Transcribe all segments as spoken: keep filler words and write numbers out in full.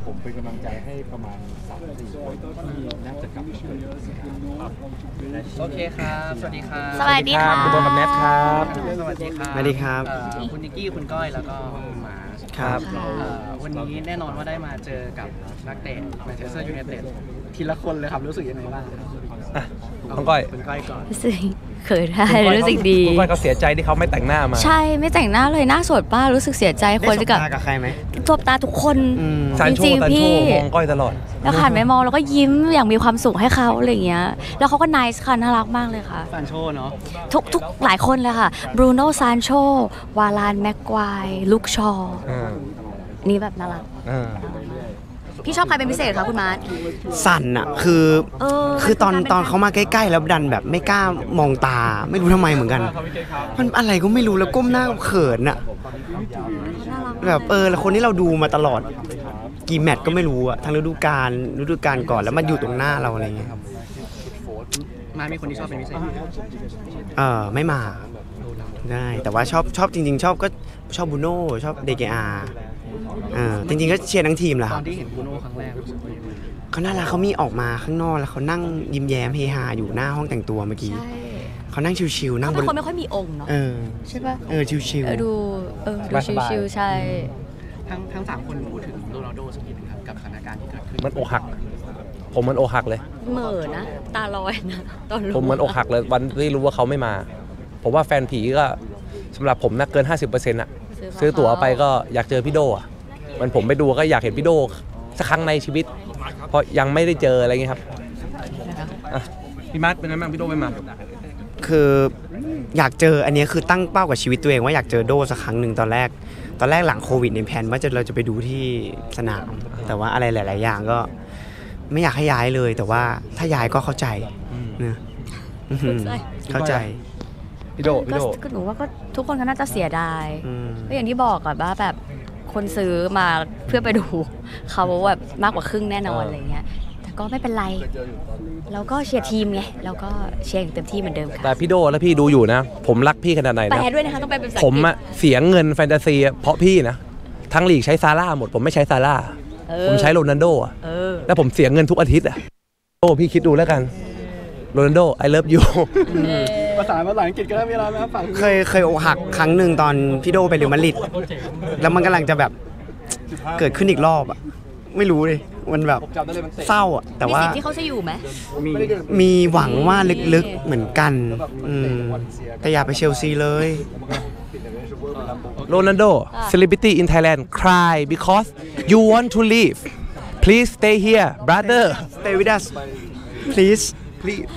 ผมเป็นกำลังใจให้ประมาณสามสี่คนที่น่าจะกลับมาเป็นโอเคครับสวัสดีครับสวัสดีค่ะคุณบอลกับแนทครับสวัสดีครับสวัสดีครับคุณนิกกี้คุณก้อยแล้วก็คุณหมาครับวันนี้แน่นอนว่าได้มาเจอกับนักเตะแมนเชสเตอร์ยูไนเต็ดทีละคนเลยครับรู้สึกยังไงบ้างน้องก้อยคุณก้อยก่อนรู้สึกเขินได้รู้สึกดีคุณก้อยเขาเสียใจที่เขาไม่แต่งหน้ามาใช่ไม่แต่งหน้าเลยหน้าสดป้ารู้สึกเสียใจคนจะกับกับใครไหมจบตาทุกคนจริงๆพี่มองก้อยตลอดแล้วหันไปมองแล้วก็ยิ้มอย่างมีความสุขให้เขาอะไรอย่างเงี้ยแล้วเขาก็ไนส์ค่ะน่ารักมากเลยค่ะซานโชเนาะทุกทุกหลายคนเลยค่ะบรูโน่ซานโชวาลานแม็กควายลุคชอนี่แบบน่ารักพี่ชอบใครเป็นพิเศษคะคุณมาร์ทสั่นอะคือคือตอนตอนเขามาใกล้ๆแล้วดันแบบไม่กล้ามองตาไม่รู้ทำไมเหมือนกันมันอะไรก็ไม่รู้แล้วก้มหน้าเขินอะแบบเออแล้วคนที่เราดูมาตลอดกี่แมตช์ก็ไม่รู้อะทั้งฤดูกาลฤดูกาลก่อนแล้วมาอยู่ตรงหน้าเราอะไรเงี้ยมามีคนที่ชอบเป็นพิเศษเออไม่มาได้แต่ว่าชอบชอบจริงๆชอบก็ชอบบูโน่ชอบเดเกอาอ่าจริงๆก็เชียร์ทั้งทีมแหละตอนที่เห็นบูโน่ครั้งแรกเขาน่ารักเขามีออกมาข้างนอกแล้วเขานั่งยิ้มแย้มเฮฮาอยู่หน้าห้องแต่งตัวเมื่อกี้เขานั่งชิวๆนั่งบนคนไม่ค่อยมีองค์เนาะใช่ป่ะเออชิวๆดูเออดูชิวๆใช่ทั้งทั้งสามคนพูดถึงโรนัลโดสักนิดนึงครับกับสถานการณ์ที่เกิดขึ้นมันอกหักผมมันอกหักเลยเหม่อนะตาลอยนะตอนผมมันอกหักเลยวันที่รู้ว่าเขาไม่มาผมว่าแฟนผีก็สำหรับผมนะเกิน ห้าสิบเปอร์เซ็นต์ อ่ะซื้อตั๋วไปก็อยากเจอพี่โดอ่ะมันผมไปดูก็อยากเห็นพี่โดสักครั้งในชีวิตเพราะยังไม่ได้เจออะไรเงี้ยครับพี่มาร์ทเป็นไงบ้างพี่โดไม่มาคืออยากเจออันนี้คือตั้งเป้ากับชีวิตตัวเองว่าอยากเจอโดสักครั้งหนึ่งตอนแรกตอนแรกหลังโควิดในแผนว่าจะเราจะไปดูที่สนามแต่ว่าอะไรหลายๆอย่างก็ไม่อยากให้ย้ายเลยแต่ว่าถ้าย้ายก็เข้าใจนะเข้าใจพี่โดพี่โดก็หนูว่าก็ทุกคนก็น่าจะเสียดายก็อย่างที่บอกอะว่าแบบคนซื้อมาเพื่อไปดูเขาแบบมากกว่าครึ่งแน่นอนอะไรเงี้ยแต่ก็ไม่เป็นไรเราก็เชียร์ทีมไงเราก็เชียร์อย่างเต็มที่เหมือนเดิมค่ะแต่พี่โดแล้วพี่ดูอยู่นะผมรักพี่ขนาดไหนนะแปลด้วยนะคะต้องไปเป็นภาษาอังกฤษผมอะเสียเงินแฟนตาซีเพราะพี่นะทั้งลีกใช้ซาร่าหมดผมไม่ใช้ซาร่าผมใช้โรนัลโดอะแล้วผมเสียเงินทุกอาทิตย์อะโอ้พี่คิดดูแล้วกันโรนัลโด I love you ภาษาภาษาอังกฤษก็ได้เวลาไหมครับเคยเคยอกหักครั้งหนึ่งตอนพี่โดไปเรอัลมาดริดแล้วมันกำลังจะแบบเกิดขึ้นอีกรอบอะไม่รู้เลยมันแบบเศร้าอะแต่ว่ามีสิ่งที่เขาจะอยู่ไหมมีหวังว่าลึกๆเหมือนกันแต่อย่าไปเชลซีเลยโรนัลโด celebrity in Thailand cry because you want to leave please stay here brother stay with us please please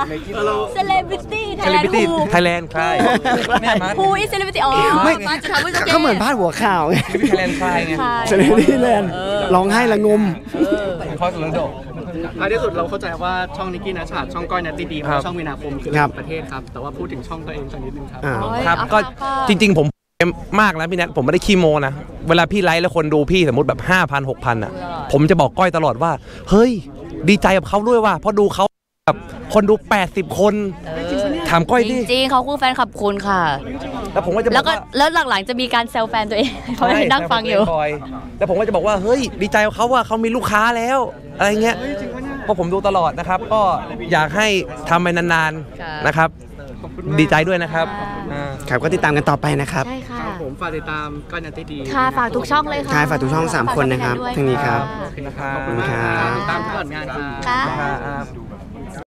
celebrity celebrity Thailand cry who is celebrity อ๋อไม่ก็เหมือนพาดหัวข่าวไง Thailand cry ไง celebrity Thailand ร้องไห้ละงมเพราะโรนัลโดท้ายที่สุดเราเข้าใจว่าช่องนิกกี้นัชชาช่องก้อยนัตตี้ดีเพราะช่องวินาคมคือประเทศครับแต่ว่าพูดถึงช่องตัวเองสักนิดนึงครับครับก็จริงๆผมมากนะพี่แนทผมไม่ได้ขี้โมนะเวลาพี่ไลฟ์แล้วคนดูพี่สมมติแบบ ห้าพัน หกพัน อ่ะผมจะบอกก้อยตลอดว่าเฮ้ยดีใจกับเขาด้วยว่าเพราะดูเขาแบบคนดูแปดสิบคนถามก้อยดิจริงๆเขาคือแฟนคลับคุณค่ะแล้วผมก็จะบอกว่าแล้วหลังๆจะมีการแซวแฟนตัวเองเขาให้นั่งฟังอยู่แล้วผมก็จะบอกว่าเฮ้ยดีใจกับเขาว่าเขามีลูกค้าแล้วอะไรเงี้ยเพราะผมดูตลอดนะครับก็อยากให้ทำไปนานๆนะครับดีใจด้วยนะครับครับก็ติดตามกันต่อไปนะครับใช่ค่ะผมฝากติดตามก้อยนัตตี้ดีค่ะฝากทุกช่องเลยค่ะฝากทุกช่องสามคนนะครับทางนี้ครับขอบคุณครับติดตามผลงานครับ